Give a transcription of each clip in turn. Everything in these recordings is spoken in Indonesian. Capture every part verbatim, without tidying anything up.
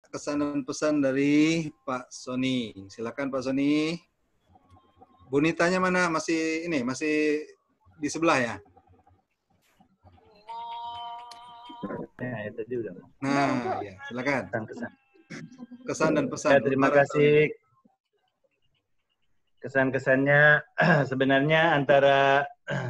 kesan dan pesan dari Pak Sony. Silakan Pak Sony. Bu Nitanya mana? Masih ini, masih di sebelah ya? Ya, itu dia udah. Nah, ya, silakan. Kesan-kesan. Kesan dan pesan. Ya, terima kasih. Kesan-kesannya sebenarnya antara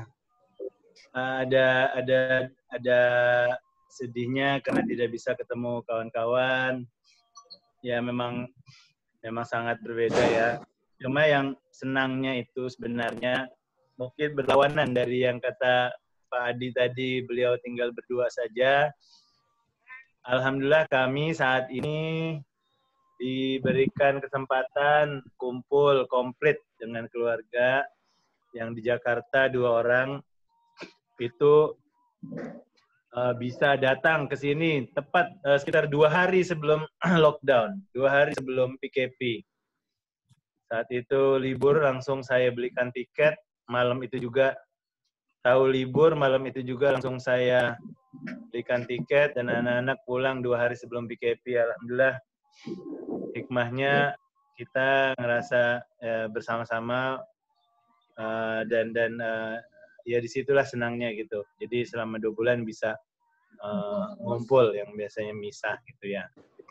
ada ada ada sedihnya karena tidak bisa ketemu kawan-kawan. Ya memang memang sangat berbeda ya. Cuma yang senangnya itu sebenarnya mungkin berlawanan dari yang kata Pak Adi tadi, beliau tinggal berdua saja. Alhamdulillah kami saat ini diberikan kesempatan kumpul komplit dengan keluarga yang di Jakarta dua orang itu uh, bisa datang ke sini tepat uh, sekitar dua hari sebelum lockdown, dua hari sebelum P K P. Saat itu libur langsung saya belikan tiket, malam itu juga tahu libur, malam itu juga langsung saya belikan tiket dan anak-anak pulang dua hari sebelum P K P. Alhamdulillah hikmahnya kita ngerasa uh, bersama-sama uh, dan dan uh, ya disitulah senangnya gitu. Jadi selama dua bulan bisa uh, ngumpul yang biasanya misah gitu ya.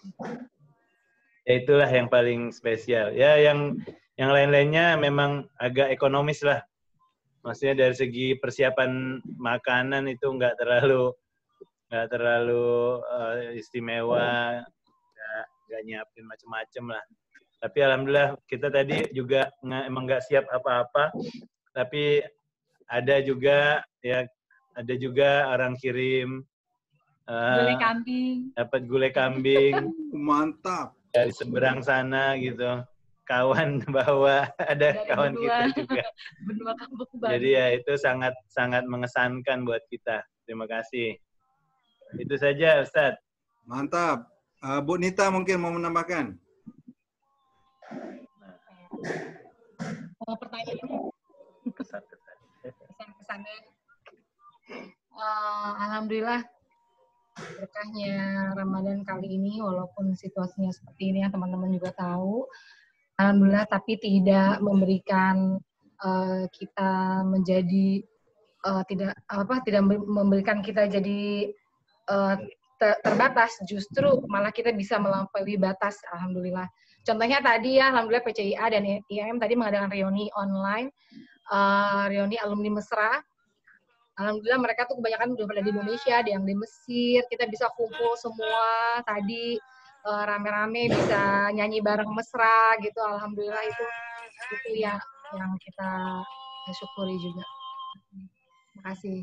Ya itulah yang paling spesial. Ya yang yang lain-lainnya memang agak ekonomis lah. Maksudnya dari segi persiapan makanan itu nggak terlalu nggak terlalu uh, istimewa, nggak nggak nyiapin macam-macam lah. Tapi alhamdulillah kita tadi juga nggak, emang nggak siap apa-apa. Tapi ada juga ya ada juga orang kirim uh, gulai kambing, dapat gulai kambing, mantap dari seberang sana gitu, kawan bawa ada dari kawan benua, kita juga. benua kampung Jadi ya itu sangat sangat mengesankan buat kita. Terima kasih. Itu saja Ustadz. Mantap. Uh, Bu Nita mungkin mau menambahkan. Oh, pertanyaannya Kesan-kesan. kesan-kesannya uh, alhamdulillah berkahnya Ramadan kali ini walaupun situasinya seperti ini yang teman-teman juga tahu, alhamdulillah, tapi tidak memberikan uh, kita menjadi uh, tidak apa tidak memberikan kita jadi uh, ter terbatas, justru malah kita bisa melampaui batas, alhamdulillah. Contohnya tadi ya, alhamdulillah P C I A dan I M tadi mengadakan reuni online, uh, reuni alumni Mesra. Alhamdulillah mereka tuh kebanyakan udah pada di Indonesia, ada yang di Mesir, kita bisa kumpul semua tadi rame-rame uh, bisa nyanyi bareng Mesra gitu, alhamdulillah itu itu ya yang kita syukuri juga. Terima kasih.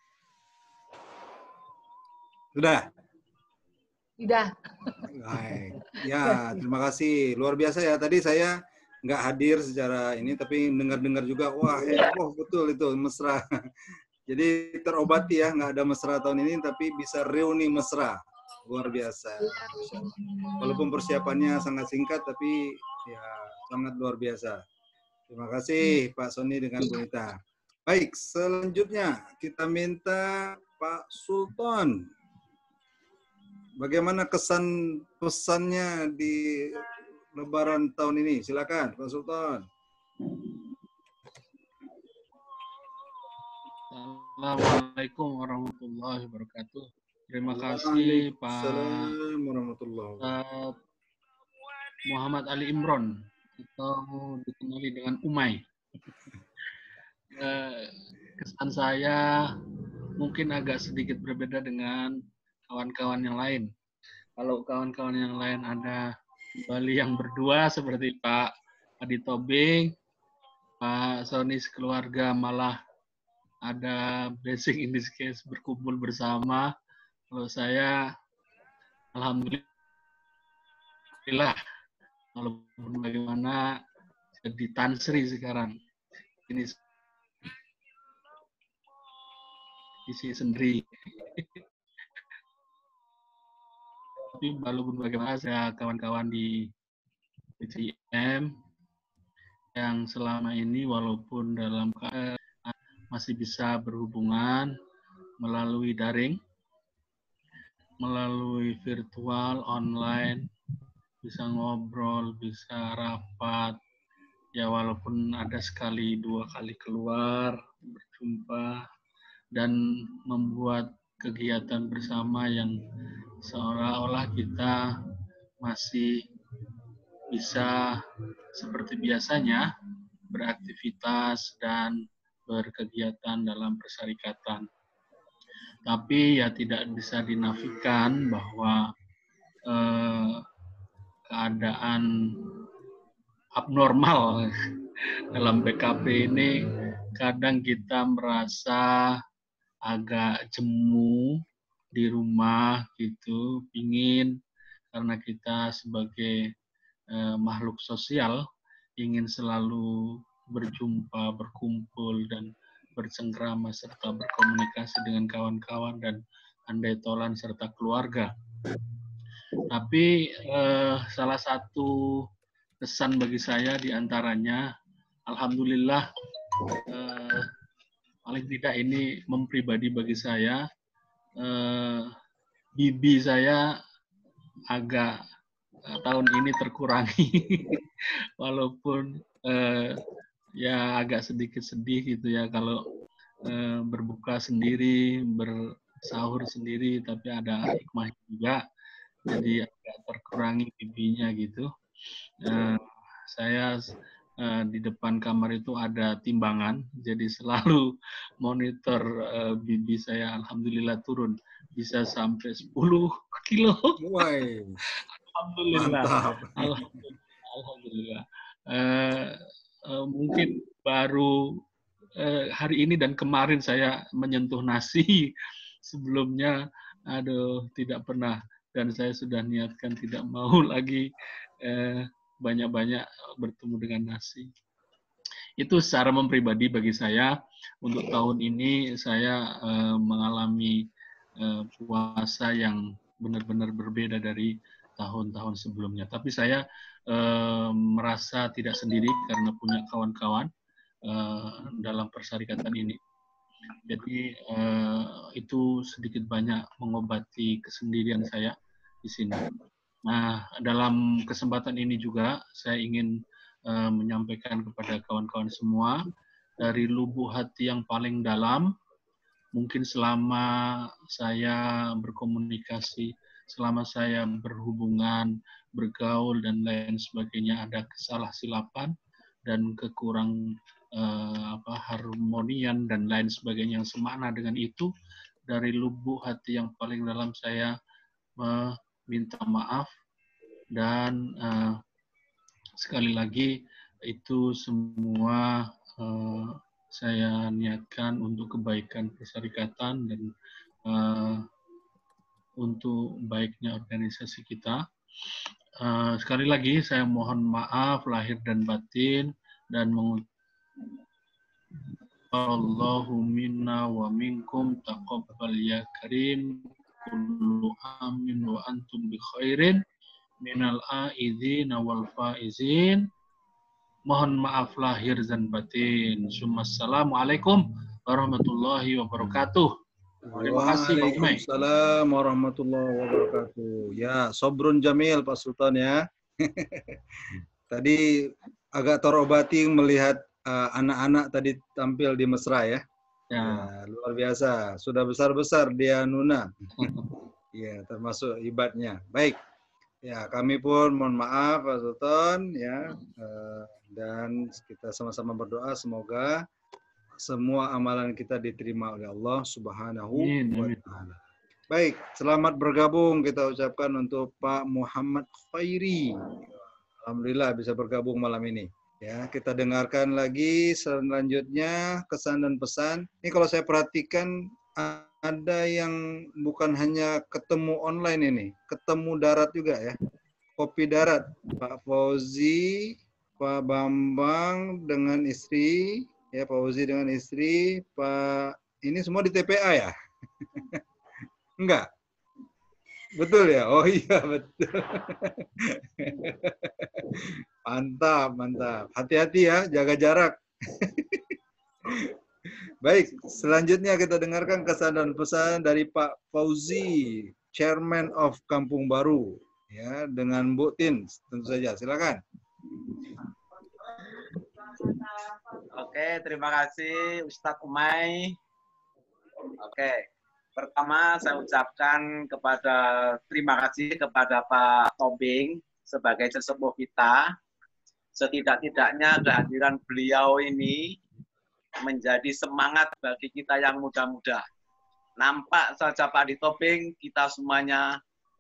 Sudah? Sudah. Baik. Ya, terima kasih. Luar biasa ya. Tadi saya nggak hadir secara ini, tapi dengar-dengar juga, wah heboh betul itu Mesra. Jadi terobati ya, nggak ada Mesra tahun ini, tapi bisa reuni Mesra. Luar biasa. Walaupun persiapannya sangat singkat, tapi ya sangat luar biasa. Terima kasih Pak Sony dengan Bu Nita. Baik, selanjutnya kita minta Pak Sultan. Bagaimana kesan pesannya di Lebaran tahun ini? Silakan Pak Sultan. Assalamualaikum warahmatullahi wabarakatuh. Terima kasih Pak Ustaz Muhammad Ali Imron atau dikenali dengan Umay. Kesan saya mungkin agak sedikit berbeda dengan kawan-kawan yang lain. Kalau kawan-kawan yang lain ada Bali yang berdua seperti Pak Adi Tobing, Pak Sony sekeluarga malah ada blessing in this case berkumpul bersama. Kalau saya alhamdulillah walaupun bagaimana jadi tansri sekarang ini isi sendiri. Tapi walaupun bagaimana saya kawan-kawan di P C I M yang selama ini walaupun dalam masih bisa berhubungan melalui daring, melalui virtual, online, bisa ngobrol, bisa rapat, ya walaupun ada sekali dua kali keluar, berjumpa, dan membuat kegiatan bersama yang seolah-olah kita masih bisa seperti biasanya beraktivitas dan berkegiatan dalam persyarikatan. Tapi ya tidak bisa dinafikan bahwa eh, keadaan abnormal dalam B K P ini kadang kita merasa agak jemu di rumah gitu, pingin karena kita sebagai eh, makhluk sosial ingin selalu berjumpa, berkumpul dan bercengkrama serta berkomunikasi dengan kawan-kawan dan andai tolan serta keluarga. Tapi eh, salah satu kesan bagi saya diantaranya, alhamdulillah, eh, paling tidak ini mempribadi bagi saya, eh, bibi saya agak eh, tahun ini terkurangi, walaupun eh, ya agak sedikit sedih gitu ya kalau eh, berbuka sendiri, bersahur sendiri, tapi ada hikmah juga, jadi agak terkurangi bibinya gitu. Eh, saya eh, di depan kamar itu ada timbangan, jadi selalu monitor eh, bibi saya, alhamdulillah turun bisa sampai sepuluh kilo. Woi, Alhamdulillah. mantap. Alhamdulillah. Alhamdulillah. Eh, eh, mungkin baru eh, hari ini dan kemarin saya menyentuh nasi. Sebelumnya, aduh, tidak pernah. Dan saya sudah niatkan tidak mau lagi eh, banyak-banyak bertemu dengan nasi. Itu secara mempribadi bagi saya. Untuk tahun ini saya eh, mengalami eh, puasa yang benar-benar berbeda dari tahun-tahun sebelumnya. Tapi saya eh, merasa tidak sendiri karena punya kawan-kawan eh, dalam persyarikatan ini. Jadi eh, itu sedikit banyak mengobati kesendirian saya di sini. Nah, dalam kesempatan ini juga saya ingin uh, menyampaikan kepada kawan-kawan semua dari lubuk hati yang paling dalam, mungkin selama saya berkomunikasi, selama saya berhubungan, bergaul dan lain sebagainya ada kesalahsilapan dan kekurang uh, apa harmonian dan lain sebagainya yang semakna dengan itu, dari lubuk hati yang paling dalam saya uh, minta maaf dan uh, sekali lagi itu semua uh, saya niatkan untuk kebaikan persyarikatan dan uh, untuk baiknya organisasi kita. Uh, sekali lagi saya mohon maaf lahir dan batin dan mengucapkan Allahu minna wa minkum taqabbal ya karim. Kullu amin wa antum bi khairin minal a'idzin wal faizin. Mohon maaf lahir dan batin. Assalamualaikum warahmatullahi wabarakatuh. Terima kasih Pak Umay. Waalaikumsalam warahmatullahi wabarakatuh. Ya, sobrun jamil Pak Sultan ya. Tadi agak terobati melihat anak-anak uh, tadi tampil di Mesra ya. Ya, ya luar biasa. Sudah besar-besar dia Nuna. Ya, termasuk ibadnya. Baik. Ya, kami pun mohon maaf Pak Sultan ya. Uh, dan kita sama-sama berdoa semoga semua amalan kita diterima oleh Allah Subhanahu wa taala. Baik, selamat bergabung kita ucapkan untuk Pak Muhammad Khairi. Alhamdulillah bisa bergabung malam ini. Ya, kita dengarkan lagi selanjutnya kesan dan pesan. Ini kalau saya perhatikan ada yang bukan hanya ketemu online ini, ketemu darat juga ya. Kopi darat, Pak Fauzi, Pak Bambang dengan istri, ya Pak Fauzi dengan istri, Pak ini semua di T P A ya? Enggak? Betul ya? Oh iya betul. Mantap, mantap. Hati-hati ya, jaga jarak. Baik, selanjutnya kita dengarkan kesan dan pesan dari Pak Fauzi, Chairman of Kampung Baru. ya dengan Bu Tin tentu saja. Silakan. Oke, terima kasih Ustadz Umay. Oke, pertama saya ucapkan kepada terima kasih kepada Pak Tobing sebagai sesepuh kita. Setidak-tidaknya kehadiran beliau ini menjadi semangat bagi kita yang muda-muda. Nampak saja Pak Ditobing, kita semuanya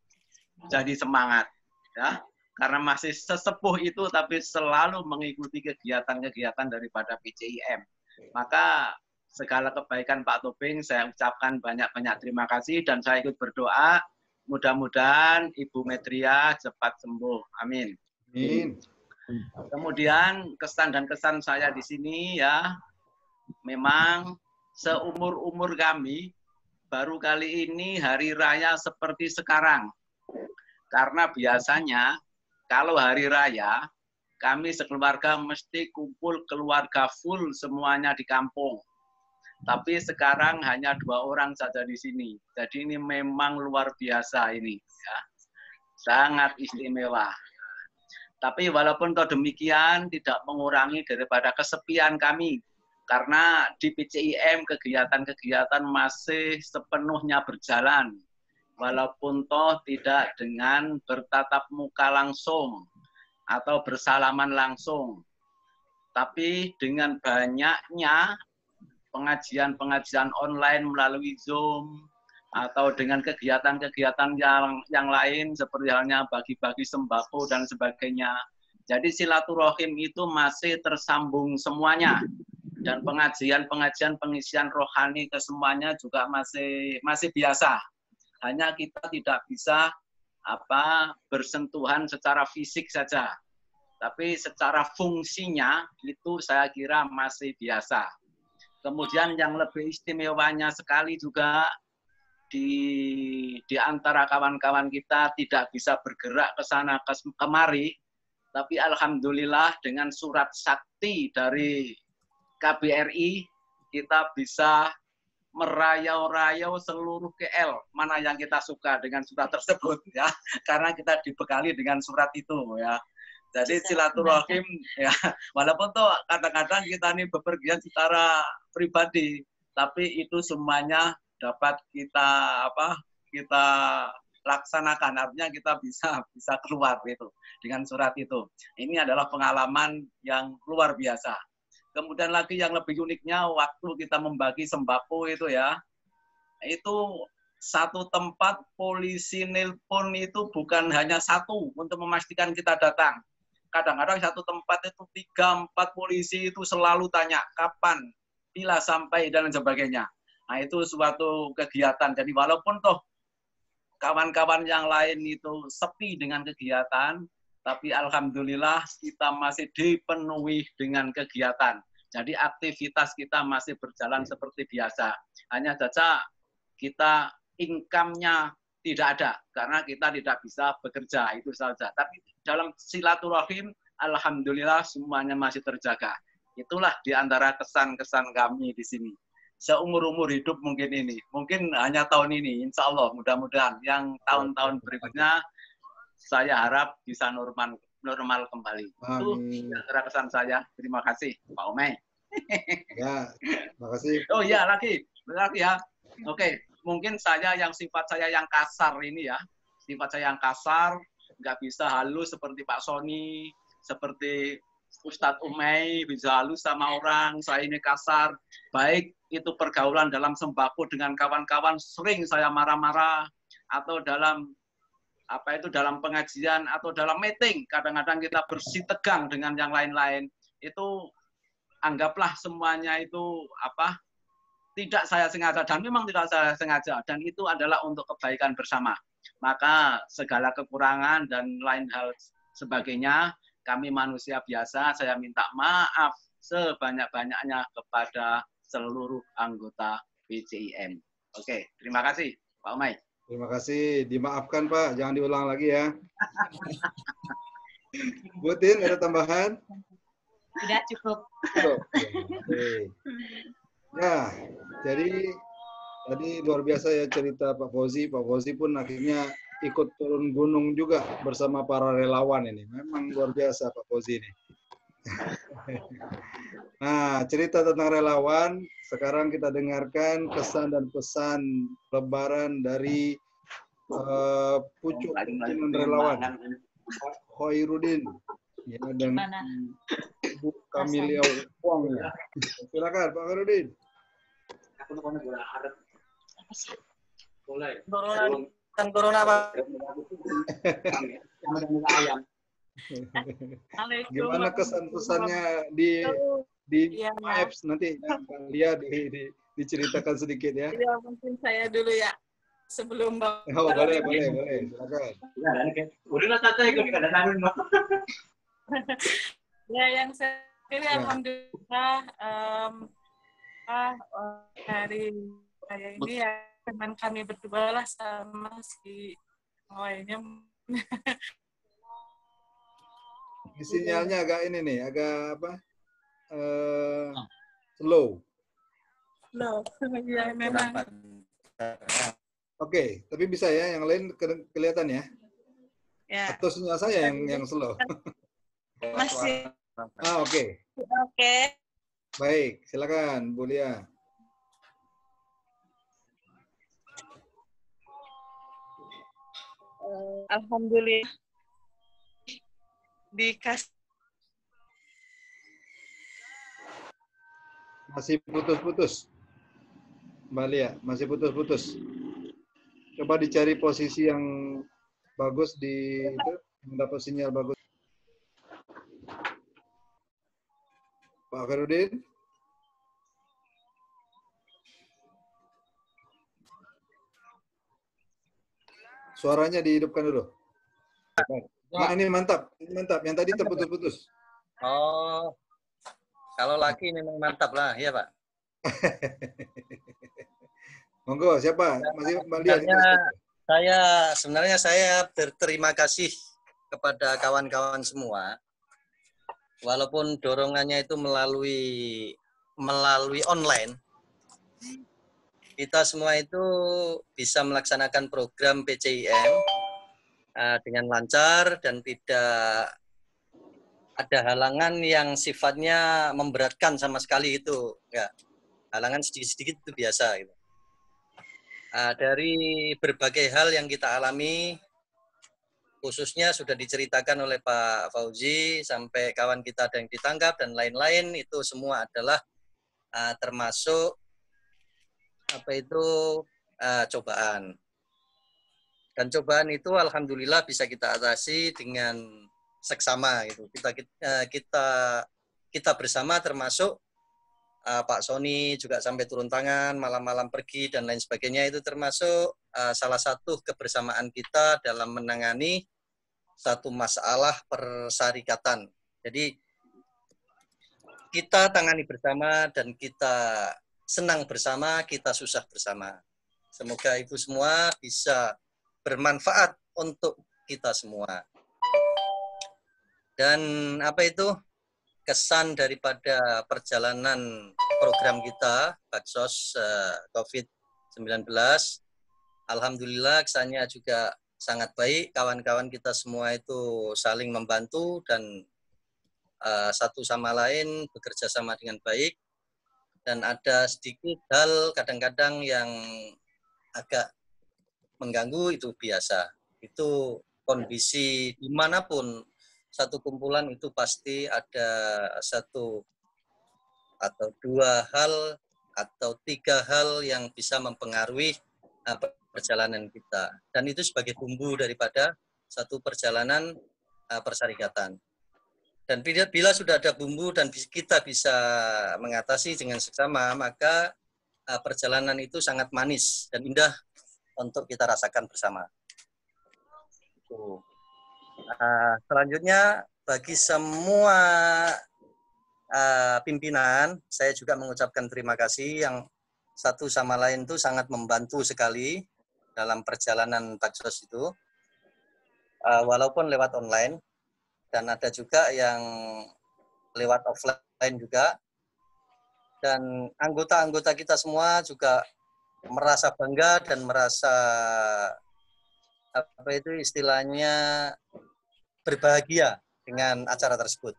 jadi semangat, ya, karena masih sesepuh itu tapi selalu mengikuti kegiatan-kegiatan daripada P C I M. Maka segala kebaikan Pak Tobing saya ucapkan banyak-banyak terima kasih dan saya ikut berdoa mudah-mudahan Ibu Metria cepat sembuh. Amin. Amin. Kemudian kesan dan kesan saya di sini ya, memang seumur-umur kami baru kali ini hari raya seperti sekarang. Karena biasanya kalau hari raya kami sekeluarga mesti kumpul keluarga full semuanya di kampung. Tapi sekarang hanya dua orang saja di sini. Jadi ini memang luar biasa ini, ya. Sangat istimewa. Tapi walaupun toh demikian tidak mengurangi daripada kesepian kami. Karena di P C I M kegiatan-kegiatan masih sepenuhnya berjalan. Walaupun toh tidak dengan bertatap muka langsung atau bersalaman langsung. Tapi dengan banyaknya pengajian-pengajian online melalui Zoom atau dengan kegiatan-kegiatan yang yang lain seperti halnya bagi-bagi sembako dan sebagainya. Jadi silaturahim itu masih tersambung semuanya dan pengajian-pengajian pengisian rohani ke semuanya juga masih masih biasa. Hanya kita tidak bisa apa bersentuhan secara fisik saja. Tapi secara fungsinya itu saya kira masih biasa. Kemudian yang lebih istimewanya sekali juga di di antara kawan-kawan kita tidak bisa bergerak ke sana ke kemari, tapi alhamdulillah dengan surat sakti dari K B R I kita bisa merayau-rayau seluruh K L mana yang kita suka dengan surat tersebut, ya, karena kita dibekali dengan surat itu, ya. Jadi silaturahim, ya, walaupun tuh kadang-kadang kita ini bepergian secara pribadi, tapi itu semuanya dapat kita apa kita laksanakan, artinya kita bisa bisa keluar gitu dengan surat itu. Ini adalah pengalaman yang luar biasa. Kemudian lagi yang lebih uniknya waktu kita membagi sembako itu, ya, itu satu tempat polisi nelpon itu bukan hanya satu untuk memastikan kita datang. Kadang-kadang satu tempat itu tiga empat polisi itu selalu tanya kapan, bila sampai dan sebagainya. Nah, itu suatu kegiatan. Jadi walaupun toh kawan-kawan yang lain itu sepi dengan kegiatan, tapi alhamdulillah kita masih dipenuhi dengan kegiatan. Jadi aktivitas kita masih berjalan seperti biasa. Hanya saja kita income-nya tidak ada, karena kita tidak bisa bekerja, itu saja. Tapi dalam silaturahim, alhamdulillah semuanya masih terjaga. Itulah di antara kesan-kesan kami di sini. Seumur-umur hidup mungkin ini. Mungkin hanya tahun ini, insya Allah mudah-mudahan. Yang tahun-tahun berikutnya, saya harap bisa normal normal kembali. Amin. Itu antara kesan saya. Terima kasih, Pak Umay. Ya, terima kasih. Oh iya, lagi. Lagi ya. Oke, mungkin saya yang sifat saya yang kasar ini ya. Sifat saya yang kasar, nggak bisa halus seperti Pak Sony, seperti Ustadz Umay, bisa halus sama orang, saya ini kasar. Baik itu pergaulan dalam sembako dengan kawan-kawan, sering saya marah-marah, atau dalam apa itu dalam pengajian, atau dalam meeting, kadang-kadang kita bersih tegang dengan yang lain-lain. Itu anggaplah semuanya itu apa tidak saya sengaja, dan memang tidak saya sengaja, dan itu adalah untuk kebaikan bersama. Maka segala kekurangan dan lain hal sebagainya, kami manusia biasa, saya minta maaf sebanyak-banyaknya kepada seluruh anggota P C I M. Oke, terima kasih Pak Umay. Terima kasih, dimaafkan Pak, jangan diulang lagi ya. Bu Tin, ada tambahan? Tidak, cukup. Cukup. Oke. Ya, jadi tadi luar biasa ya cerita Pak Fauzi. Pak Fauzi pun akhirnya ikut turun gunung juga bersama para relawan ini. Memang luar biasa Pak Fauzi ini. Nah, cerita tentang relawan, sekarang kita dengarkan kesan dan pesan Lebaran dari uh, pucuk pimpinan relawan, Pak Khairuddin, ya, dan Bu Kamilia Wong. Ya. Silakan Pak Khairuddin. Corona, corona Pak. Gimana kesan pesannya di di ya, apps nanti lihat di, di, diceritakan sedikit ya. Ya mungkin saya dulu ya sebelum Bapak. Oh boleh boleh boleh silakan. Ya yang saya pilih Ya. alhamdulillah um, ah, hari saya ini ya teman kami berdua lah sama si lainnya. Sinyalnya agak ini nih, agak apa? Uh, slow. Loh, ya memang. Oke, okay, tapi bisa ya, yang lain ke kelihatan ya? Ya. Atau sinyal saya yang yang slow? Masih. Ah, oke. Okay. Oke. Okay. Baik, silakan Bu Lia. Uh, Alhamdulillah dikasih. Masih putus-putus. Mbak Lia, masih putus-putus. Coba dicari posisi yang bagus di itu, mendapat sinyal bagus. Pak Khairuddin. Suaranya dihidupkan dulu. Nah, ini mantap, ini mantap. Yang tadi terputus-putus. Oh, kalau laki memang mantap lah, ya Pak. Monggo, siapa? Masih Mbak Lia. Saya sebenarnya saya berterima kasih kepada kawan-kawan semua, walaupun dorongannya itu melalui melalui online. Kita semua itu bisa melaksanakan program P C I M uh, dengan lancar dan tidak ada halangan yang sifatnya memberatkan sama sekali itu. Ya, halangan sedikit-sedikit itu biasa. Gitu. Uh, dari berbagai hal yang kita alami, khususnya sudah diceritakan oleh Pak Fauzi, sampai kawan kita ada yang ditangkap dan lain-lain, itu semua adalah uh, termasuk apa itu uh, cobaan. Dan cobaan itu alhamdulillah bisa kita atasi dengan seksama gitu. Kita kita kita, kita bersama termasuk uh, Pak Sony juga sampai turun tangan, malam-malam pergi dan lain sebagainya, itu termasuk uh, salah satu kebersamaan kita dalam menangani satu masalah persyarikatan. Jadi kita tangani bersama dan kita senang bersama, kita susah bersama. Semoga itu semua bisa bermanfaat untuk kita semua. Dan apa itu kesan daripada perjalanan program kita Baksos uh, COVID sembilan belas, alhamdulillah kesannya juga sangat baik. Kawan-kawan kita semua itu saling membantu dan uh, satu sama lain bekerja sama dengan baik. Dan ada sedikit hal kadang-kadang yang agak mengganggu, itu biasa. Itu kondisi dimanapun satu kumpulan itu pasti ada satu atau dua hal atau tiga hal yang bisa mempengaruhi uh, perjalanan kita. Dan itu sebagai bumbu daripada satu perjalanan uh, persyarikatan. Dan bila, bila sudah ada bumbu dan kita bisa mengatasi dengan seksama, maka uh, perjalanan itu sangat manis dan indah untuk kita rasakan bersama. Uh, selanjutnya, bagi semua uh, pimpinan, saya juga mengucapkan terima kasih yang satu sama lain itu sangat membantu sekali dalam perjalanan Baksos itu, uh, walaupun lewat online. Dan ada juga yang lewat offline juga. Dan anggota-anggota kita semua juga merasa bangga dan merasa apa itu istilahnya berbahagia dengan acara tersebut.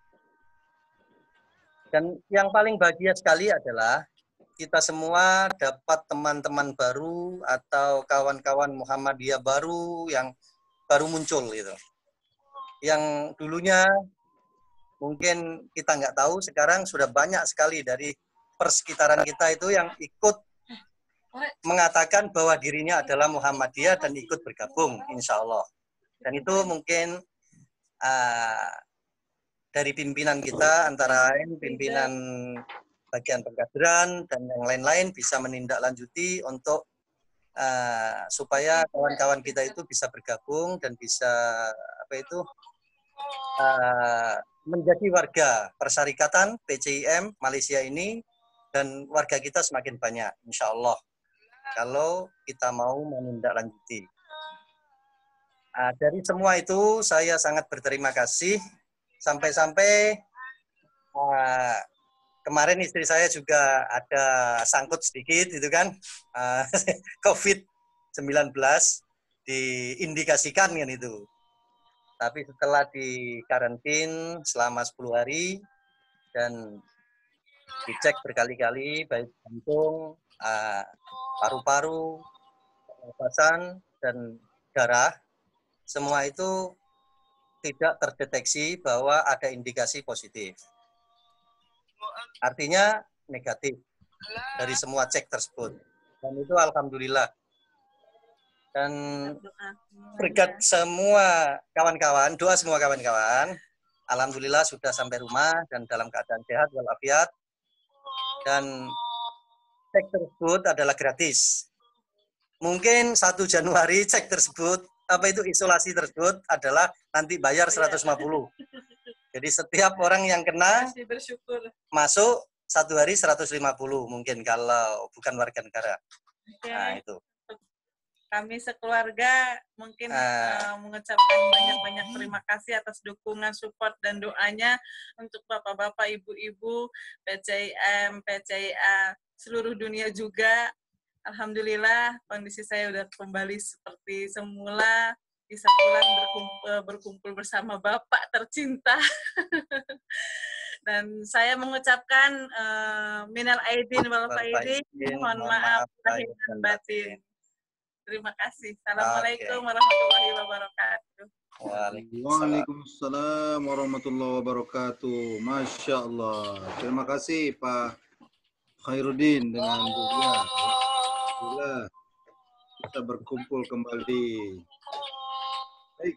Dan yang paling bahagia sekali adalah kita semua dapat teman-teman baru atau kawan-kawan Muhammadiyah baru yang baru muncul gitu. Yang dulunya mungkin kita nggak tahu, sekarang sudah banyak sekali dari persekitaran kita itu yang ikut mengatakan bahwa dirinya adalah Muhammadiyah dan ikut bergabung, insya Allah. Dan itu mungkin uh, dari pimpinan kita, antara lain pimpinan bagian pengkaderan dan yang lain-lain bisa menindaklanjuti untuk uh, supaya kawan-kawan kita itu bisa bergabung dan bisa apa itu uh, menjadi warga persyarikatan P C I M Malaysia ini, dan warga kita semakin banyak, insya Allah, kalau kita mau menindaklanjuti. Uh, dari semua itu saya sangat berterima kasih. Sampai-sampai uh, kemarin istri saya juga ada sangkut sedikit, itu kan, uh, COVID sembilan belas diindikasikan kan itu. Tapi setelah di karantin selama sepuluh hari dan dicek berkali-kali, baik jantung, uh, paru-paru, pernapasan, dan darah, semua itu tidak terdeteksi bahwa ada indikasi positif. Artinya negatif dari semua cek tersebut. Dan itu alhamdulillah. Dan berkat semua kawan-kawan, doa semua kawan-kawan, alhamdulillah sudah sampai rumah dan dalam keadaan sehat walafiat. Dan cek tersebut adalah gratis. Mungkin satu Januari cek tersebut, apa itu isolasi tersebut adalah nanti bayar seratus lima puluh. Jadi setiap orang yang kena masuk satu hari seratus lima puluh mungkin kalau bukan warga negara. Oke. Nah, itu. Kami sekeluarga mungkin uh, uh, mengucapkan banyak-banyak terima kasih atas dukungan, support, dan doanya untuk bapak-bapak, ibu-ibu, P C I M, P C I A, seluruh dunia juga. Alhamdulillah kondisi saya udah kembali seperti semula, bisa pulang berkumpul, berkumpul bersama Bapak tercinta. Dan saya mengucapkan uh, minal aidin wal faidin, mohon maaf lahir dan batin. Terima kasih. Assalamualaikum warahmatullahi wabarakatuh. Waalaikumsalam warahmatullahi wabarakatuh. Masya Allah. Terima kasih Pak Khairuddin dengan Bu Dia. Alhamdulillah kita berkumpul kembali. Baik.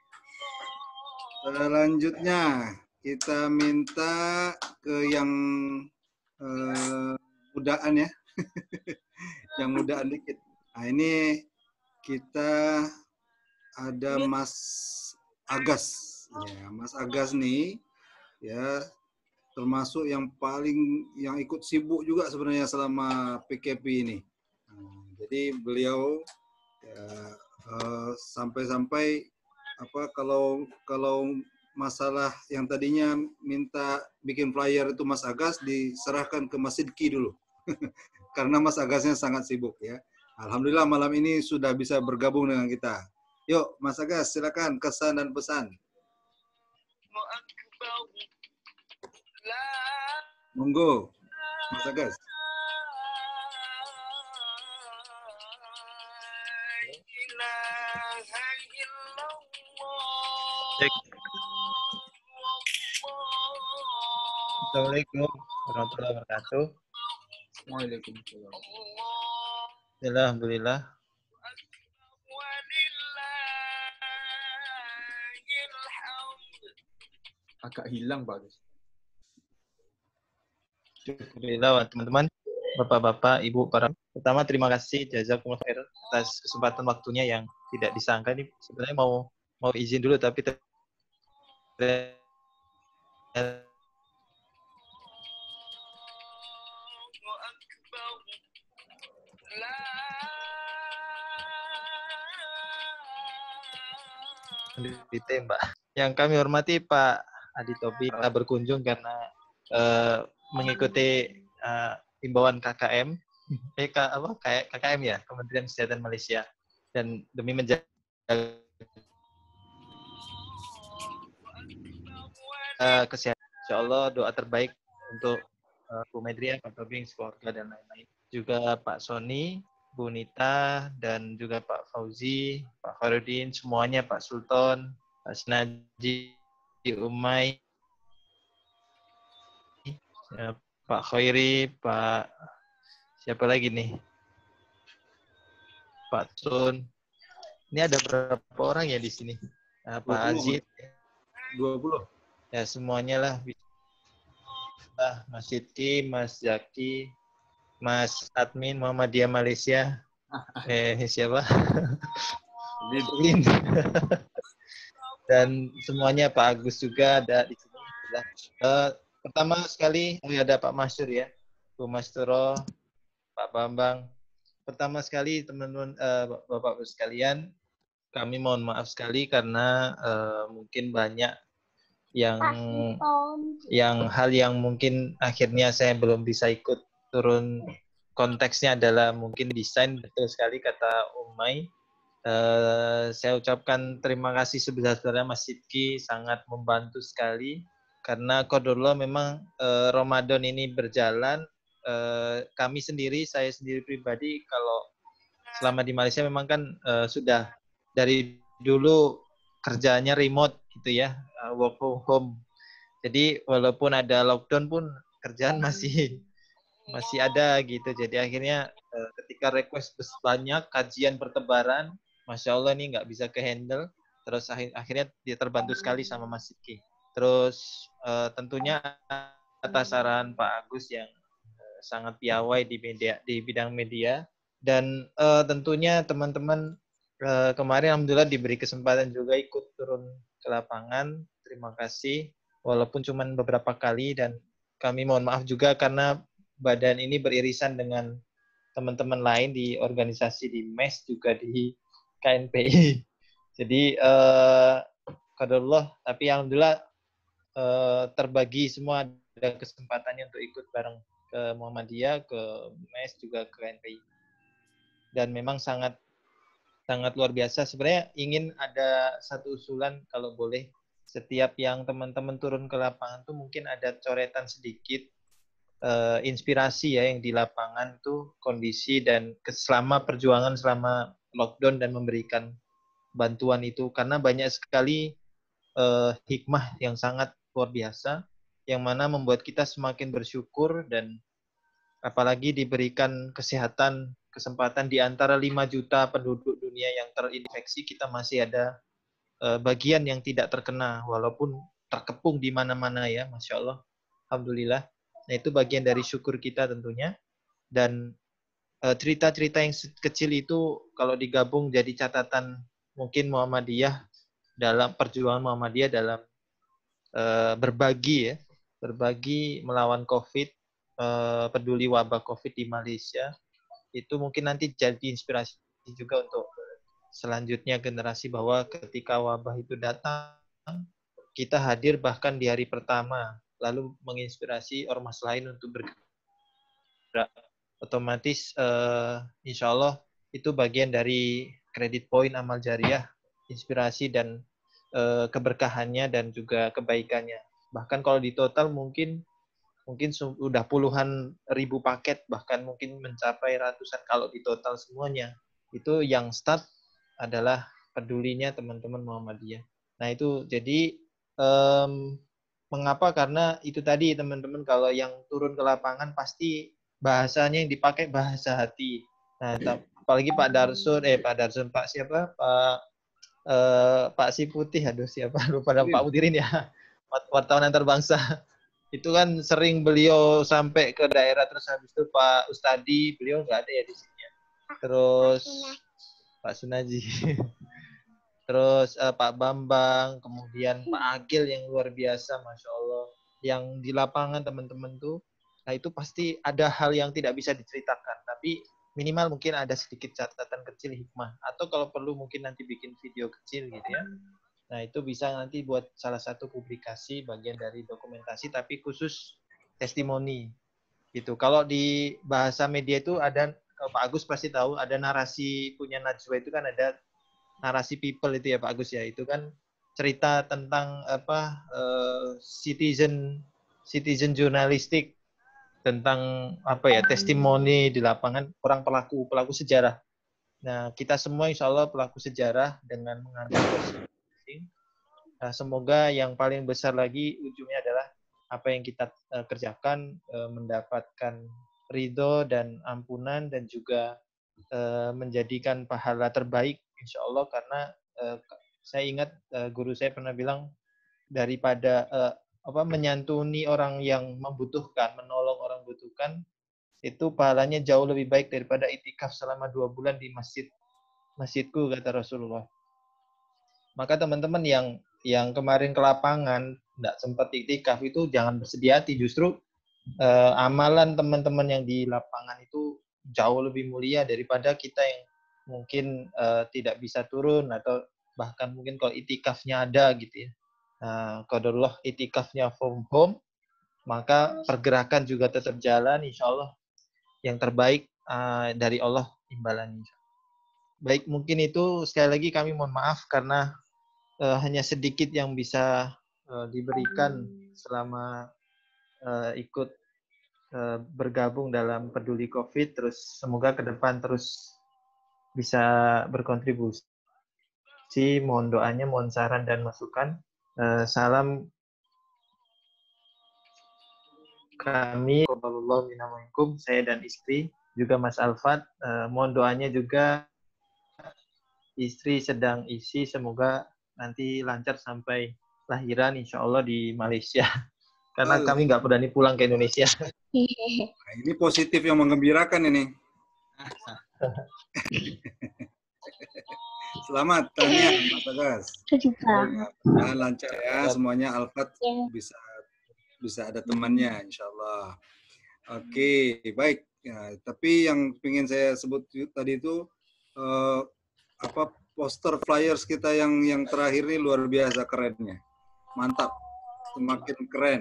Selanjutnya kita minta ke yang eh, mudaan ya, yang mudaan dikit. Nah ini kita ada Mas Agas, ya Mas Agas nih, ya termasuk yang paling yang ikut sibuk juga sebenarnya selama P K P ini. Nah, jadi beliau ya, uh, sampai-sampai apa kalau kalau masalah yang tadinya minta bikin flyer itu Mas Agas diserahkan ke Mas Sidki dulu karena Mas Agasnya sangat sibuk ya. Alhamdulillah malam ini sudah bisa bergabung dengan kita. Yuk Mas Agas silakan kesan dan pesan. Monggo Mas Agas. Assalamualaikum warahmatullahi wabarakatuh. Waalaikumsalam. Alhamdulillah. Agak hilang Pak Agus. Alhamdulillah teman-teman, bapak-bapak, ibu, para pertama terima kasih jazakumullah khair atas kesempatan waktunya yang tidak disangka ini. Sebenarnya mau mau izin dulu tapi ditembak. Yang kami hormati Pak Adi Tobi berkunjung karena uh, mengikuti uh, himbauan K K M, eh, K, apa, K K M ya, Kementerian Kesehatan Malaysia, dan demi menjaga uh, kesehatan. Insya Allah doa terbaik untuk uh, Bu Medria, Pak Tobing, keluarga dan lain-lain. Juga Pak Sony, Bu Nita, dan juga Pak Fauzi, Pak Farudin, semuanya, Pak Sultan, Pak Senaji, Umay, ya, Pak Khairi, Pak siapa lagi nih? Pak Tun. Ini ada berapa orang ya di sini? Nah, Pak Azid. dua puluh. Ya, semuanya lah. Ah, Mas Sidki, Mas Zaki, Mas Admin Muhammadiyah Malaysia. Eh, siapa? Lin. Dan semuanya Pak Agus juga ada di sini. Uh, pertama sekali ada Pak Masyur ya, Bu Masturo, Pak Bambang. Pertama sekali teman-teman uh, Bapak-Bapak sekalian, kami mohon maaf sekali karena uh, mungkin banyak yang yang hal yang mungkin akhirnya saya belum bisa ikut turun. Konteksnya adalah mungkin desain, betul sekali kata Umay. Uh, saya ucapkan terima kasih sebesar-besarnya Mas Sidki, sangat membantu sekali karena qadarullah memang uh, Ramadan ini berjalan. Uh, kami sendiri, saya sendiri pribadi kalau selama di Malaysia memang kan uh, sudah dari dulu kerjanya remote gitu ya, uh, work from home. Jadi walaupun ada lockdown pun kerjaan masih masih ada gitu. Jadi akhirnya uh, ketika request banyak, kajian bertebaran, Masya Allah nih nggak bisa ke-handle. Terus akhir, akhirnya dia terbantu sekali sama Mas Sidki. Terus uh, tentunya atas saran Pak Agus yang uh, sangat piawai di media, di bidang media. Dan uh, tentunya teman-teman uh, kemarin alhamdulillah diberi kesempatan juga ikut turun ke lapangan. Terima kasih. Walaupun cuma beberapa kali dan kami mohon maaf juga karena badan ini beririsan dengan teman-teman lain di organisasi di M E S juga di K N P I. Jadi eh, qadarullah, tapi alhamdulillah eh, terbagi semua ada kesempatannya untuk ikut bareng ke Muhammadiyah, ke M E S juga ke K N P I. Dan memang sangat sangat luar biasa. Sebenarnya ingin ada satu usulan kalau boleh. Setiap yang teman-teman turun ke lapangan tuh mungkin ada coretan sedikit uh, inspirasi ya yang di lapangan tuh kondisi dan selama perjuangan selama lockdown dan memberikan bantuan itu karena banyak sekali uh, hikmah yang sangat luar biasa yang mana membuat kita semakin bersyukur dan apalagi diberikan kesehatan kesempatan di antara lima juta penduduk dunia yang terinfeksi kita masih ada bagian yang tidak terkena walaupun terkepung di mana-mana ya, Masya Allah, alhamdulillah. Nah itu bagian dari syukur kita tentunya dan uh, cerita-cerita yang kecil itu kalau digabung jadi catatan mungkin Muhammadiyah dalam perjuangan Muhammadiyah dalam uh, berbagi ya, berbagi melawan COVID, uh, peduli wabah COVID di Malaysia itu mungkin nanti jadi inspirasi juga untuk selanjutnya generasi bahwa ketika wabah itu datang, kita hadir bahkan di hari pertama, lalu menginspirasi ormas lain untuk bergerak. Otomatis, uh, insya Allah itu bagian dari kredit poin amal jariah, inspirasi dan uh, keberkahannya dan juga kebaikannya. Bahkan kalau di total mungkin mungkin sudah puluhan ribu paket, bahkan mungkin mencapai ratusan kalau di total semuanya. Itu yang start adalah pedulinya teman-teman Muhammadiyah. Nah itu jadi um, mengapa? Karena itu tadi teman-teman kalau yang turun ke lapangan pasti bahasanya yang dipakai bahasa hati. Nah apalagi Pak Darsun, eh Pak Darsun Pak siapa? Pak eh, Pak Si Putih, aduh siapa? Lupa nama Pak Mudirin ya. Wartawan antar bangsa. Itu kan sering beliau sampai ke daerah terus habis itu Pak Ustadi beliau nggak ada ya di sini. Terus Pak Sunaji, terus uh, Pak Bambang, kemudian Pak Agil yang luar biasa, Masya Allah. Yang di lapangan teman-teman tuh, nah itu pasti ada hal yang tidak bisa diceritakan, tapi minimal mungkin ada sedikit catatan kecil hikmah. Atau kalau perlu mungkin nanti bikin video kecil gitu ya. Nah itu bisa nanti buat salah satu publikasi bagian dari dokumentasi, tapi khusus testimoni gitu. Kalau di bahasa media itu ada, kalau Pak Agus pasti tahu, ada narasi punya Najwa itu kan ada narasi people itu ya Pak Agus ya, itu kan cerita tentang apa uh, citizen citizen jurnalistik, tentang apa ya, testimoni di lapangan orang pelaku pelaku sejarah. Nah, kita semua insya Allah pelaku sejarah dengan mengambil porsi masing-masing. Nah, semoga yang paling besar lagi ujungnya adalah apa yang kita uh, kerjakan uh, mendapatkan ridho dan ampunan dan juga uh, menjadikan pahala terbaik insya Allah, karena uh, saya ingat uh, guru saya pernah bilang, daripada uh, apa menyantuni orang yang membutuhkan, menolong orang membutuhkan, itu pahalanya jauh lebih baik daripada itikaf selama dua bulan di masjid masjidku, kata Rasulullah. Maka teman-teman yang yang kemarin ke lapangan tidak sempat itikaf itu jangan bersedih hati, justru eh, amalan teman-teman yang di lapangan itu jauh lebih mulia daripada kita yang mungkin eh, tidak bisa turun, atau bahkan mungkin kalau itikafnya ada gitu ya. Nah, qadarullah itikafnya from home, maka pergerakan juga tetap jalan, insya Allah yang terbaik uh, dari Allah imbalannya. Baik, mungkin itu sekali lagi kami mohon maaf karena uh, hanya sedikit yang bisa uh, diberikan selama uh, ikut uh, bergabung dalam Peduli COVID. Terus semoga ke depan terus bisa berkontribusi. Mohon doanya, mohon saran dan masukan. Uh, salam kami, saya dan istri, juga Mas Alfat. Uh, mohon doanya juga, istri sedang isi, semoga nanti lancar sampai lahiran insya Allah di Malaysia. Karena oh, kami nggak berani pulang ke Indonesia. Nah, ini positif yang menggembirakan ini. Selamat, Tania, Mas Agas. Nah, lancar ya semuanya, Alfat bisa bisa ada temannya, insya Allah. Oke, baik. Ya, tapi yang ingin saya sebut tadi itu eh, apa poster flyers kita yang yang terakhir ini luar biasa kerennya, mantap, semakin keren.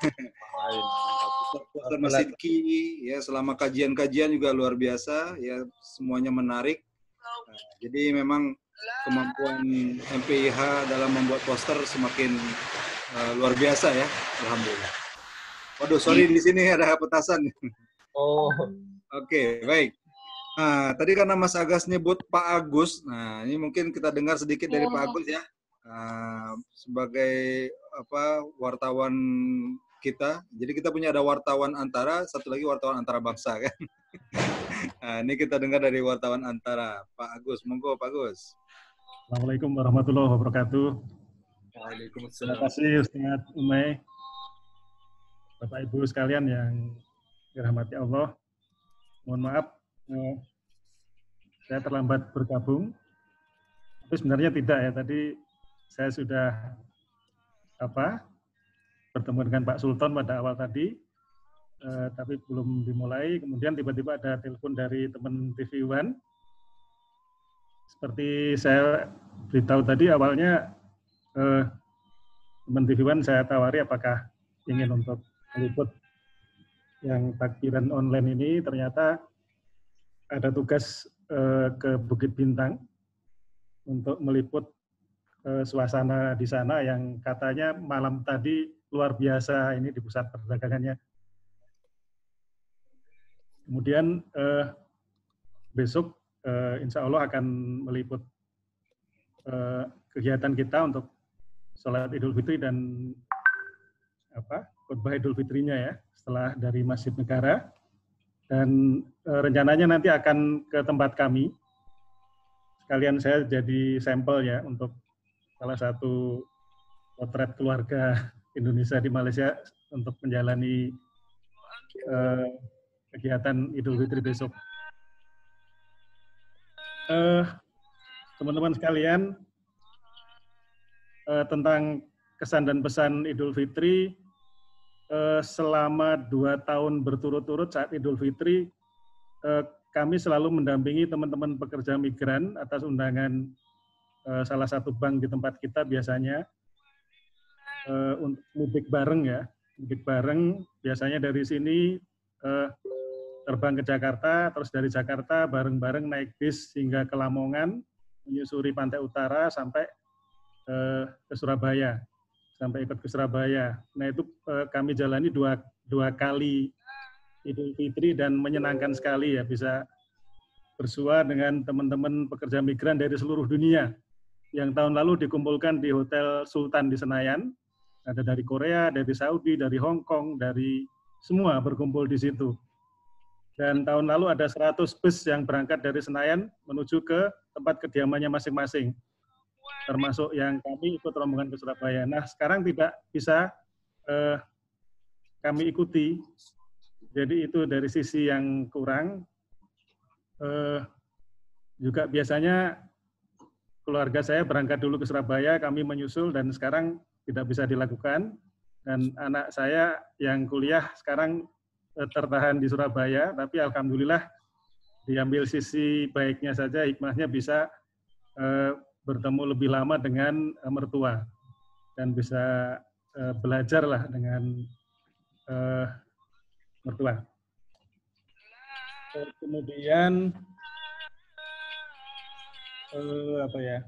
Poster Mas Sidki ya selama kajian-kajian juga luar biasa ya, semuanya menarik. Nah, jadi memang kemampuan M P I H dalam membuat poster semakin Uh, luar biasa ya, alhamdulillah. Waduh, sorry di sini ada petasan. Oh, oke, okay, baik. Nah, tadi karena Mas Agas nyebut Pak Agus, nah ini mungkin kita dengar sedikit dari Pak Agus ya, uh, sebagai apa wartawan kita. Jadi kita punya ada wartawan antara, satu lagi wartawan antara bangsa kan. Nah, ini kita dengar dari wartawan antara Pak Agus. Monggo Pak Agus. Assalamualaikum warahmatullahi wabarakatuh. Terima kasih Ustaz Umay, Bapak Ibu sekalian yang dirahmati Allah. Mohon maaf, eh, saya terlambat bergabung. Tapi sebenarnya tidak ya, tadi saya sudah apa bertemu dengan Pak Sultan pada awal tadi, eh, tapi belum dimulai. Kemudian tiba-tiba ada telepon dari teman T V One. Seperti saya beritahu tadi awalnya, Eh, teman T V One saya tawari apakah ingin untuk meliput yang takbiran online ini. Ternyata ada tugas eh, ke Bukit Bintang untuk meliput eh, suasana di sana yang katanya malam tadi luar biasa ini di pusat perdagangannya. Kemudian eh, besok eh, insya Allah akan meliput eh, kegiatan kita untuk sholat Idul Fitri dan apa khutbah Idul Fitrinya ya, setelah dari Masjid Negara. Dan e, rencananya nanti akan ke tempat kami. Sekalian saya jadi sampel ya untuk salah satu potret keluarga Indonesia di Malaysia untuk menjalani e, kegiatan Idul Fitri besok. E, teman-teman sekalian, tentang kesan dan pesan Idul Fitri, selama dua tahun berturut-turut saat Idul Fitri, kami selalu mendampingi teman-teman pekerja migran atas undangan salah satu bank di tempat kita biasanya, untuk mudik bareng ya, mudik bareng biasanya dari sini terbang ke Jakarta, terus dari Jakarta bareng-bareng naik bis hingga ke Lamongan, menyusuri pantai utara sampai eh, ke Surabaya, sampai ikut ke Surabaya. Nah itu eh, kami jalani dua, dua kali Idul Fitri dan menyenangkan sekali ya, bisa bersua dengan teman-teman pekerja migran dari seluruh dunia. Yang tahun lalu dikumpulkan di Hotel Sultan di Senayan, ada dari Korea, dari Saudi, dari Hong Kong, dari semua berkumpul di situ. Dan tahun lalu ada seratus bus yang berangkat dari Senayan menuju ke tempat kediamannya masing-masing, termasuk yang kami ikut rombongan ke Surabaya. Nah, sekarang tidak bisa eh, kami ikuti. Jadi itu dari sisi yang kurang. Eh, juga biasanya keluarga saya berangkat dulu ke Surabaya, kami menyusul, dan sekarang tidak bisa dilakukan. Dan anak saya yang kuliah sekarang tertahan di Surabaya, tapi alhamdulillah diambil sisi baiknya saja, hikmahnya bisa eh, bertemu lebih lama dengan eh, mertua dan bisa eh, belajar lah dengan eh, mertua. Kemudian eh, apa ya?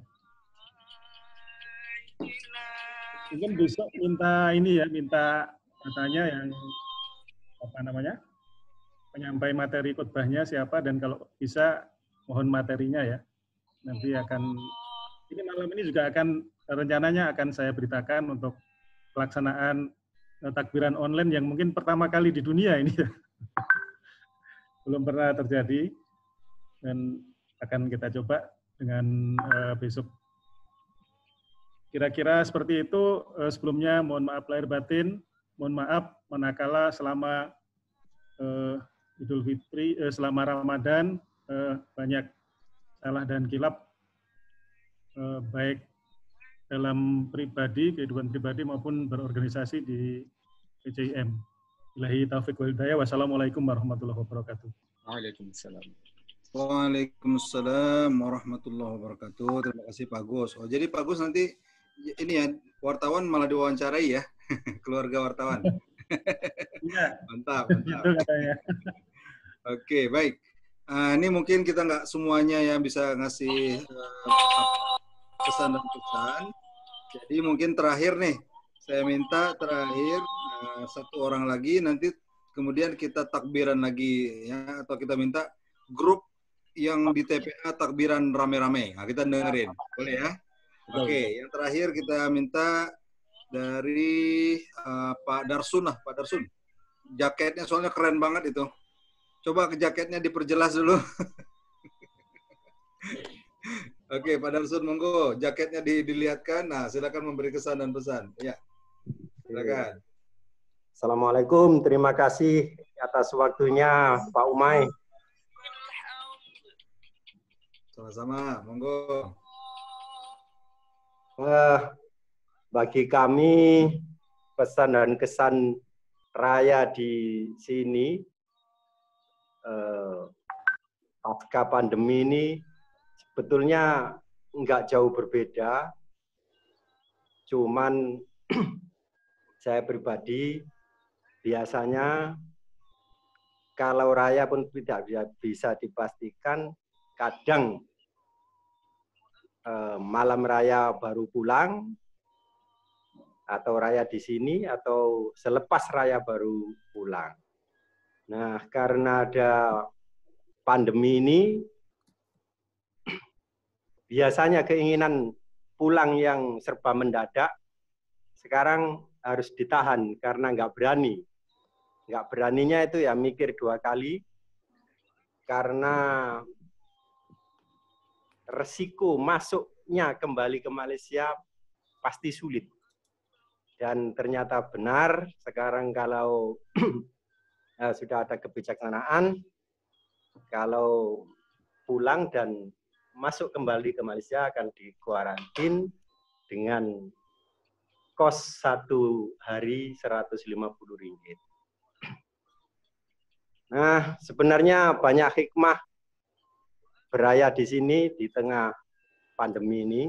Mungkin besok minta ini ya, minta katanya yang apa namanya, penyampai materi khutbahnya siapa, dan kalau bisa mohon materinya ya. Nanti akan, ini malam ini juga akan, rencananya akan saya beritakan untuk pelaksanaan takbiran online yang mungkin pertama kali di dunia ini ya. Belum pernah terjadi, dan akan kita coba dengan uh, besok. Kira-kira seperti itu. Uh, sebelumnya mohon maaf lahir batin. Mohon maaf manakala selama uh, Idul Fitri, uh, selama Ramadan uh, banyak salah dan kilap, uh, baik dalam pribadi, kehidupan pribadi maupun berorganisasi di P C I M. Billahi taufiq wal hidayah. Wassalamualaikum warahmatullahi wabarakatuh. Waalaikumsalam. Waalaikumsalam warahmatullahi wabarakatuh. Terima kasih Pak Gus. Oh, jadi Pak Gus nanti ini ya, wartawan malah diwawancarai ya, keluarga wartawan. Iya. Mantap, mantap. Oke, baik. Uh, ini mungkin kita nggak semuanya ya bisa ngasih uh, pesan dan pesan. Jadi mungkin terakhir nih, saya minta terakhir uh, satu orang lagi, nanti kemudian kita takbiran lagi ya, atau kita minta grup yang di T P A takbiran rame-rame. Nah, kita dengerin, boleh ya? Oke, okay, yang terakhir kita minta dari uh, Pak Darsun lah, Pak Darsun. Jaketnya soalnya keren banget itu. Coba ke jaketnya diperjelas dulu. Oke, okay, Pak Darsun, monggo jaketnya di, dilihatkan. Nah, silakan memberi kesan dan pesan. Ya, silakan. Assalamualaikum, terima kasih atas waktunya Pak Umay. Sama-sama, monggo. Uh, bagi kami pesan dan kesan raya di sini uh, pasca pandemi ini sebetulnya nggak jauh berbeda, cuman saya pribadi biasanya kalau raya pun tidak bisa dipastikan, kadang eh, malam raya baru pulang, atau raya di sini, atau selepas raya baru pulang. Nah, karena ada pandemi ini, biasanya keinginan pulang yang serba mendadak, sekarang harus ditahan karena nggak berani. Nggak beraninya itu ya mikir dua kali, karena resiko masuknya kembali ke Malaysia pasti sulit. Dan ternyata benar, sekarang kalau eh, sudah ada kebijaksanaan, kalau pulang dan masuk kembali ke Malaysia akan dikuarantin dengan kos satu hari seratus lima puluh ringgit. Nah, sebenarnya banyak hikmah beraya di sini di tengah pandemi ini.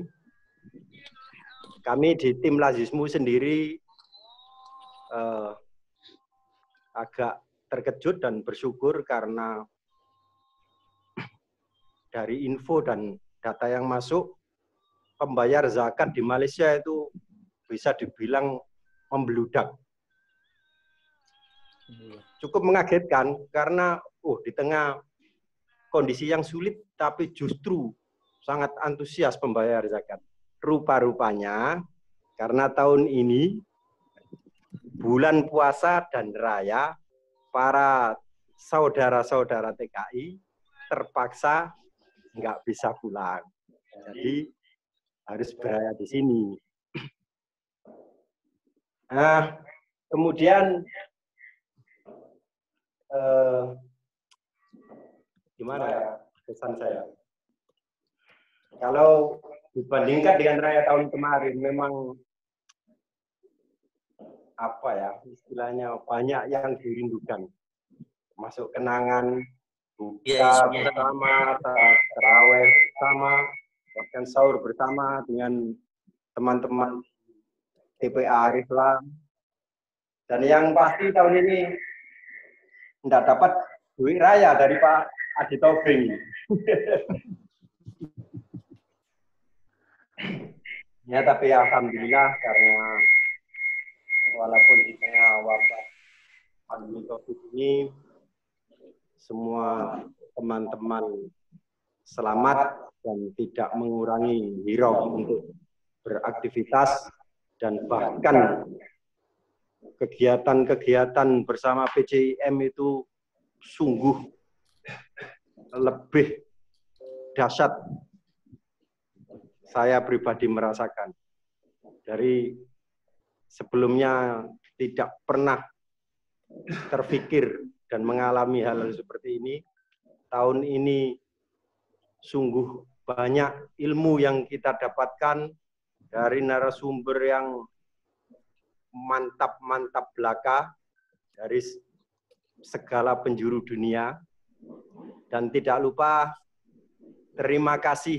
Kami di tim Lazismu sendiri eh, agak terkejut dan bersyukur karena dari info dan data yang masuk, pembayar zakat di Malaysia itu bisa dibilang membludak. Cukup mengagetkan karena oh di tengah kondisi yang sulit tapi justru sangat antusias pembayar zakat. Rupa-rupanya karena tahun ini bulan puasa dan raya, para saudara-saudara T K I terpaksa nggak bisa pulang. Jadi harus berada di sini. Nah, kemudian eh, gimana ya kesan saya? Kalau dibandingkan dengan raya tahun kemarin, memang apa ya istilahnya banyak yang dirindukan. Masuk kenangan, buka bersama, taraweh bersama, bahkan sahur bersama dengan teman-teman T P A Islam. Dan yang pasti tahun ini tidak dapat duit raya dari Pak Adi Taufik. Ya, tapi alhamdulillah karena walaupun di tengah wabah pandemi COVID ini, semua teman-teman selamat dan tidak mengurangi hirau untuk beraktivitas, dan bahkan kegiatan-kegiatan bersama P C I M itu sungguh lebih dahsyat. Saya pribadi merasakan dari sebelumnya tidak pernah terfikir dan mengalami hal seperti ini. Tahun ini sungguh banyak ilmu yang kita dapatkan dari narasumber yang mantap-mantap belaka dari segala penjuru dunia. Dan tidak lupa terima kasih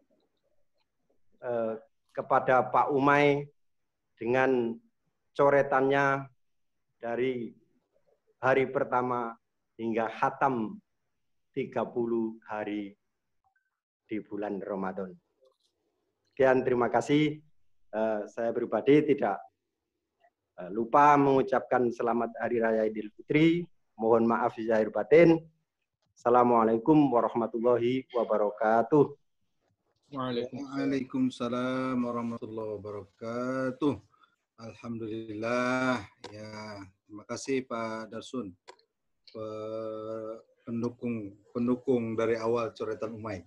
eh, kepada Pak Umay dengan coretannya dari hari pertama hingga khatam tiga puluh hari di bulan Ramadan. Sekian, terima kasih. Uh, saya pribadi tidak uh, lupa mengucapkan selamat Hari Raya Idul Fitri. Mohon maaf zahir batin. Assalamualaikum warahmatullahi wabarakatuh. Waalaikumsalam warahmatullahi wabarakatuh. Alhamdulillah. Ya, terima kasih Pak Darsun, pendukung pendukung dari awal coretan Umay.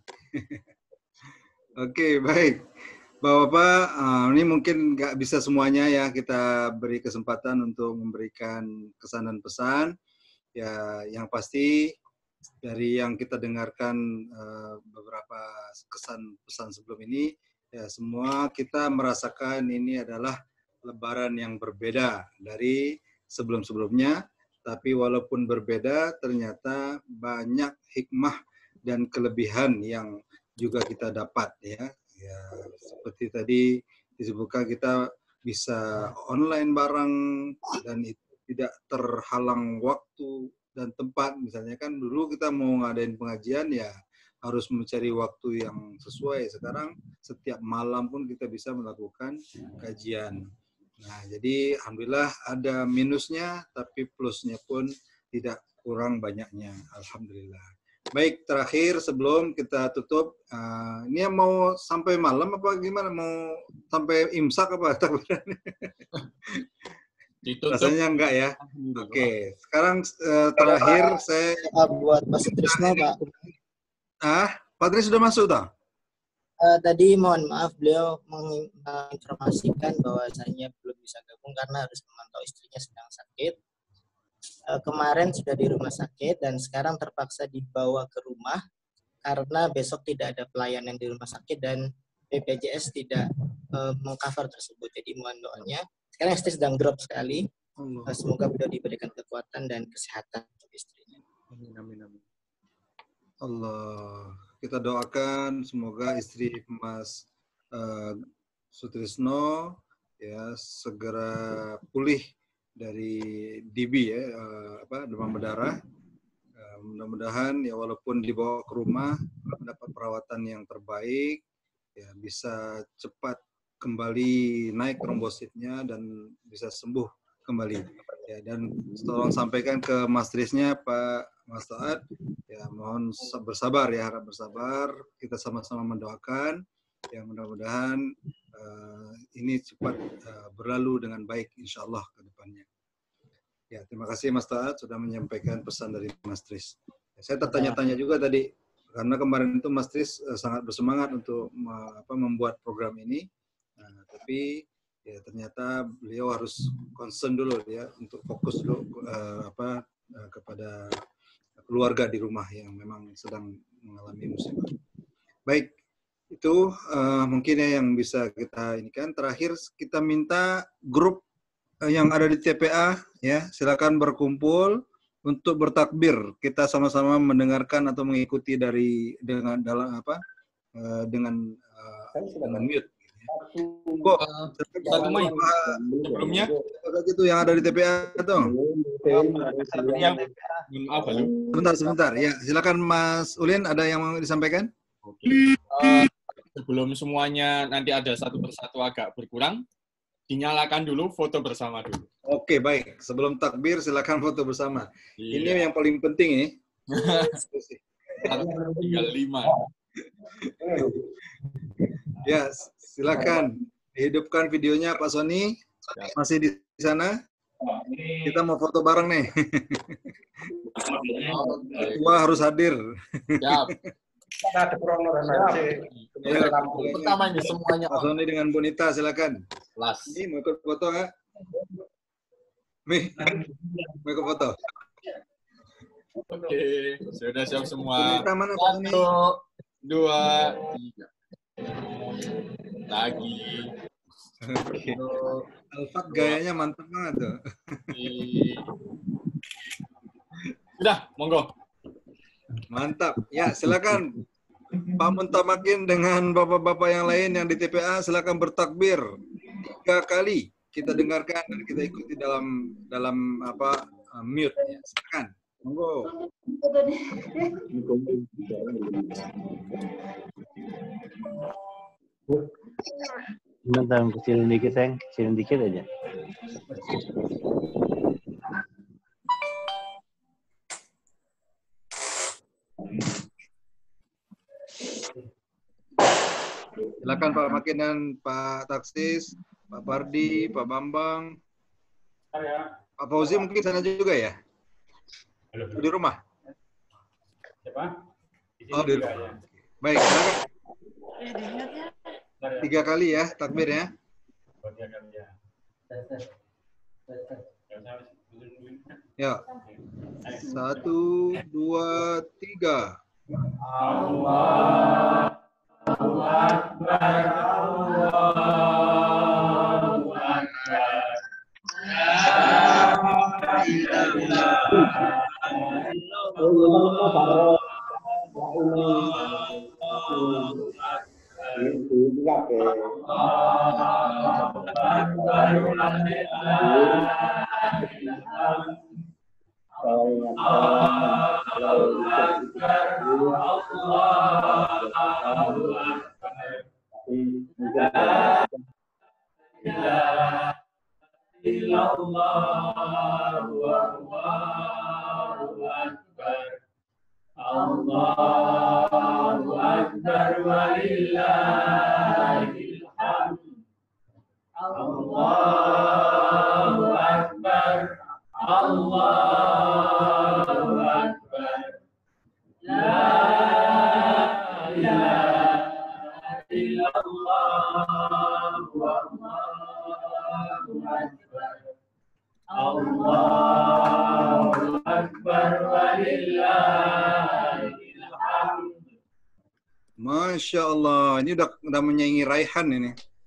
Oke, baik. Bapak-bapak, ini mungkin nggak bisa semuanya ya kita beri kesempatan untuk memberikan kesan dan pesan. Ya, yang pasti dari yang kita dengarkan beberapa kesan pesan sebelum ini, ya semua kita merasakan ini adalah Lebaran yang berbeda dari sebelum-sebelumnya, tapi walaupun berbeda, ternyata banyak hikmah dan kelebihan yang juga kita dapat ya. Ya, seperti tadi disebutkan kita bisa online bareng dan itu tidak terhalang waktu dan tempat. Misalnya kan dulu kita mau ngadain pengajian ya harus mencari waktu yang sesuai. Sekarang setiap malam pun kita bisa melakukan kajian. Nah, jadi alhamdulillah ada minusnya, tapi plusnya pun tidak kurang banyaknya. Alhamdulillah. Baik, terakhir sebelum kita tutup, uh, ini mau sampai malam apa gimana? Mau sampai imsak apa? Rasanya enggak ya. Oke, okay. Sekarang uh, terakhir saya buat Mas Trisno, Pak. Ah, Pak Tris sudah masuk tak? Uh, tadi mohon maaf beliau menginformasikan bahwasanya belum bisa gabung karena harus memantau istrinya sedang sakit. Uh, kemarin sudah di rumah sakit dan sekarang terpaksa dibawa ke rumah karena besok tidak ada pelayanan di rumah sakit dan B P J S tidak uh, mengcover tersebut. Jadi mohon doanya. Sekarang istri sedang drop sekali. Uh, semoga beliau diberikan kekuatan dan kesehatan untuk istrinya. Amin, amin, amin. Allah, kita doakan semoga istri Mas uh, Sutrisno ya segera pulih dari D B ya, uh, apa demam berdarah. Uh, mudah-mudahan ya walaupun dibawa ke rumah mendapat perawatan yang terbaik, ya bisa cepat kembali naik trombositnya dan bisa sembuh kembali. Ya, dan tolong sampaikan ke Mas Trisnya, Pak Mas Taat, ya mohon bersabar ya, harap bersabar. Kita sama-sama mendoakan yang mudah-mudahan uh, ini cepat uh, berlalu dengan baik insya Allah ke depannya. Ya, terima kasih Mas Taat sudah menyampaikan pesan dari Mas Tris. Ya, saya tertanya-tanya juga tadi, karena kemarin itu Mas Tris uh, sangat bersemangat untuk uh, apa, membuat program ini, nah, tapi ya ternyata beliau harus concern dulu ya untuk fokus dulu uh, apa uh, kepada keluarga di rumah yang memang sedang mengalami musibah. Baik, itu uh, mungkin ya yang bisa kita ini kan. Terakhir kita minta grup uh, yang ada di T P A ya silakan berkumpul untuk bertakbir. Kita sama-sama mendengarkan atau mengikuti dari dengan dalam apa uh, dengan uh, dengan mute. Kok satu main sebelumnya itu yang ada di T P A itu. Sebentar sebentar ya, silakan Mas Ulin, ada yang mau disampaikan? Oke. Uh, sebelum semuanya nanti ada satu persatu agak berkurang, dinyalakan dulu foto bersama dulu. Oke, baik. Sebelum takbir silakan foto bersama. Iya. Ini yang paling penting nih. Tinggal lima. Ya, silakan dihidupkan videonya Pak Sony. Masih di sana? Kita mau foto bareng nih. Ketua harus hadir. Siap. Ya, pertama ini semuanya. Pak Sony dengan Bonita silakan. Las. Ini mau ikut foto nggak? Mi, mau ikut foto? Oke, sudah siap semua. Bonita mana Pak Sony? Satu, dua, tiga. Lagi. Oke. Alfat gayanya mantap banget tuh. Udah, monggo. Mantap. Ya, silakan Pak Muntamakin dengan bapak-bapak yang lain yang di T P A silakan bertakbir tiga kali. Kita dengarkan dan kita ikuti dalam dalam apa mute. Ya, silakan. Monggo. Bentar, kecilin dikit, Sayang. Kecilin dikit aja. Silakan Pak Makin dan Pak Taksis, Pak Pardi, Pak Bambang. Pak Fauzi mungkin sana juga ya? Di rumah? Siapa? Oh, di rumah. Baik, silakan. Tiga kali ya, takbir ya. Ya. Satu, dua, tiga. Allah, Allahu Akbar, Allahu Akbar. La ilaha illallah. Allahu Akbar walillahil hamd. Allahu Akbar, Allahu Akbar. La ilaha illallah, Allahu Akbar. Allahu Akbar walillahil hamd. Masya Allah, ini udah, udah menyaingi Raihan ini.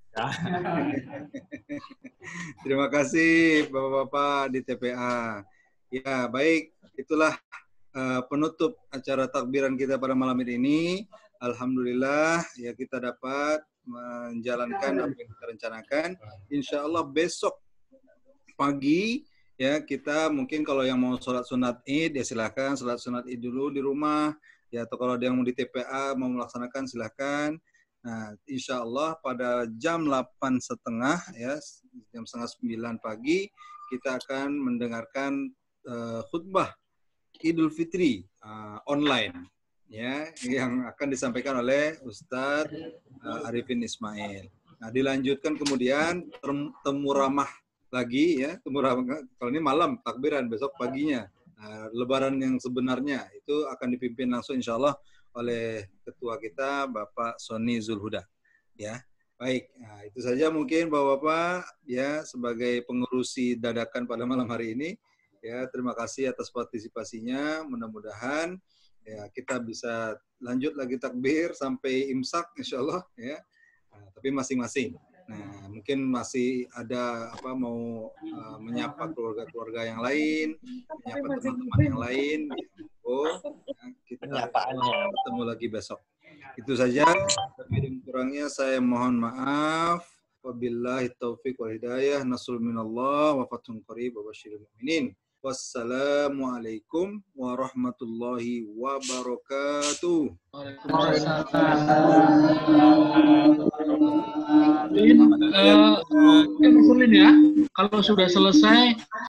Terima kasih Bapak-Bapak di T P A. Ya, baik, itulah uh, penutup acara takbiran kita pada malam ini. Alhamdulillah, ya kita dapat menjalankan apa yang kita rencanakan. Insya Allah besok pagi, ya kita mungkin kalau yang mau sholat sunat Id, ya silakan sholat sunat Id dulu di rumah. ya, atau kalau ada yang mau di T P A mau melaksanakan silahkan. Nah, insya Allah pada jam delapan setengah ya, jam setengah sembilan pagi kita akan mendengarkan uh, khutbah Idul Fitri uh, online ya, yang akan disampaikan oleh Ustadz uh, Arifin Ismail. Nah, dilanjutkan kemudian temu ramah lagi ya, temu ramah, kalau ini malam takbiran, besok paginya nah, lebaran yang sebenarnya itu akan dipimpin langsung insya Allah oleh ketua kita Bapak Sony Zulhuda ya. Baik, nah, itu saja mungkin Bapak-bapak ya sebagai pengurusi dadakan pada malam hari ini ya. Terima kasih atas partisipasinya, mudah-mudahan ya kita bisa lanjut lagi takbir sampai imsak insya Allah ya. Nah, tapi masing-masing. Nah, mungkin masih ada apa mau uh, menyapa keluarga-keluarga yang lain, menyapa teman-teman yang lain. Oh, ya, kita bertemu lagi besok. Itu saja. Lebih kurangnya saya mohon maaf. Wabillahi taufiq wal hidayah. Nasrul minallah wa fathun qarib wa basyiril mu'minin. Wassalamualaikum warahmatullahi wabarakatuh. Mungkin, uh, mungkin ya, kalau sudah selesai